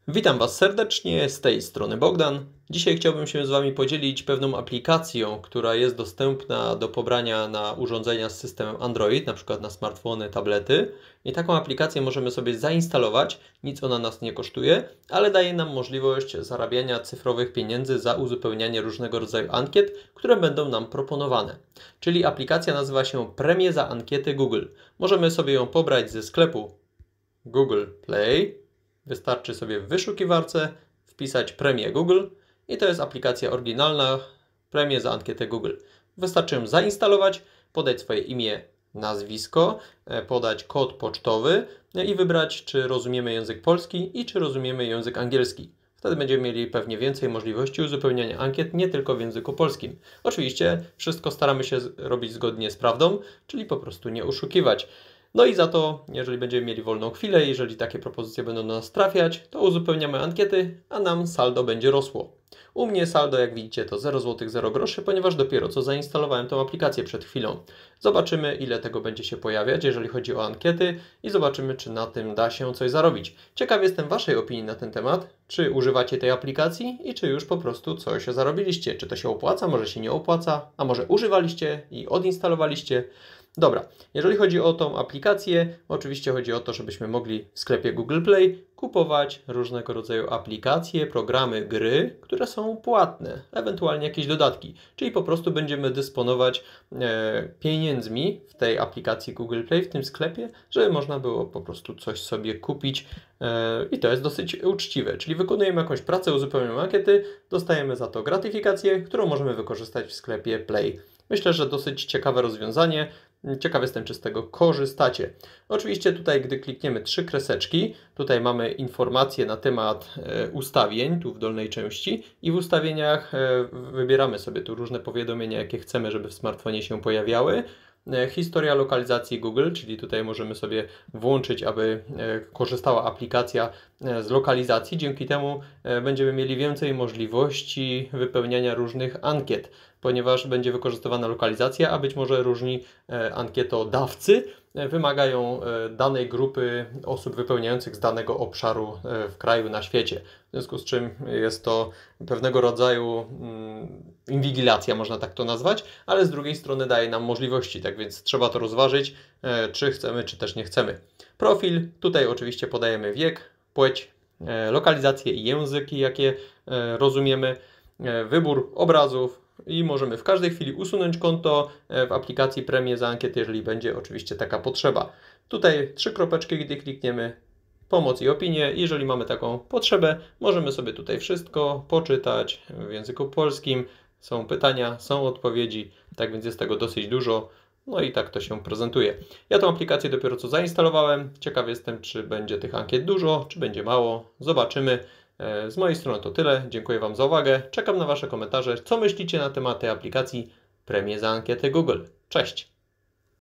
Witam Was serdecznie, z tej strony Bogdan. Dzisiaj chciałbym się z Wami podzielić pewną aplikacją, która jest dostępna do pobrania na urządzenia z systemem Android, na przykład na smartfony, tablety. I taką aplikację możemy sobie zainstalować, nic ona nas nie kosztuje, ale daje nam możliwość zarabiania cyfrowych pieniędzy za uzupełnianie różnego rodzaju ankiet, które będą nam proponowane. Czyli aplikacja nazywa się Premie za ankiety Google. Możemy sobie ją pobrać ze sklepu Google Play. Wystarczy sobie w wyszukiwarce wpisać Premię Google i to jest aplikacja oryginalna, Premię za ankietę Google. Wystarczy ją zainstalować, podać swoje imię, nazwisko, podać kod pocztowy i wybrać, czy rozumiemy język polski i czy rozumiemy język angielski. Wtedy będziemy mieli pewnie więcej możliwości uzupełniania ankiet, nie tylko w języku polskim. Oczywiście wszystko staramy się robić zgodnie z prawdą, czyli po prostu nie oszukiwać. No i za to, jeżeli będziemy mieli wolną chwilę, jeżeli takie propozycje będą do nas trafiać, to uzupełniamy ankiety, a nam saldo będzie rosło. U mnie saldo, jak widzicie, to 0 zł 0 groszy, ponieważ dopiero co zainstalowałem tą aplikację przed chwilą. Zobaczymy, ile tego będzie się pojawiać, jeżeli chodzi o ankiety i zobaczymy, czy na tym da się coś zarobić. Ciekaw jestem Waszej opinii na ten temat. Czy używacie tej aplikacji i czy już po prostu coś zarobiliście? Czy to się opłaca, może się nie opłaca, a może używaliście i odinstalowaliście? Dobra, jeżeli chodzi o tą aplikację, oczywiście chodzi o to, żebyśmy mogli w sklepie Google Play kupować różnego rodzaju aplikacje, programy, gry, które są płatne, ewentualnie jakieś dodatki. Czyli po prostu będziemy dysponować pieniędzmi w tej aplikacji Google Play, w tym sklepie, żeby można było po prostu coś sobie kupić i to jest dosyć uczciwe. Czyli wykonujemy jakąś pracę, uzupełniamy ankiety, dostajemy za to gratyfikację, którą możemy wykorzystać w sklepie Play. Myślę, że dosyć ciekawe rozwiązanie. Ciekaw jestem, czy z tego korzystacie. Oczywiście tutaj, gdy klikniemy 3 kreseczki, tutaj mamy informacje na temat ustawień, tu w dolnej części i w ustawieniach wybieramy sobie tu różne powiadomienia, jakie chcemy, żeby w smartfonie się pojawiały. Historia lokalizacji Google, czyli tutaj możemy sobie włączyć, aby korzystała aplikacja z lokalizacji. Dzięki temu będziemy mieli więcej możliwości wypełniania różnych ankiet, ponieważ będzie wykorzystywana lokalizacja, a być może różni ankietodawcy wymagają danej grupy osób wypełniających z danego obszaru w kraju, na świecie. W związku z czym jest to pewnego rodzaju inwigilacja, można tak to nazwać, ale z drugiej strony daje nam możliwości, tak więc trzeba to rozważyć, czy chcemy, czy też nie chcemy. Profil, tutaj oczywiście podajemy wiek, płeć, lokalizację i języki, jakie rozumiemy, wybór obrazów i możemy w każdej chwili usunąć konto w aplikacji Premie za ankiety, jeżeli będzie oczywiście taka potrzeba. Tutaj 3 kropeczki, gdy klikniemy pomoc i opinie. Jeżeli mamy taką potrzebę, możemy sobie tutaj wszystko poczytać w języku polskim. Są pytania, są odpowiedzi, tak więc jest tego dosyć dużo. No i tak to się prezentuje. Ja tę aplikację dopiero co zainstalowałem. Ciekaw jestem, czy będzie tych ankiet dużo, czy będzie mało. Zobaczymy. Z mojej strony to tyle. Dziękuję Wam za uwagę. Czekam na Wasze komentarze. Co myślicie na temat tej aplikacji Premie za ankiety Google? Cześć!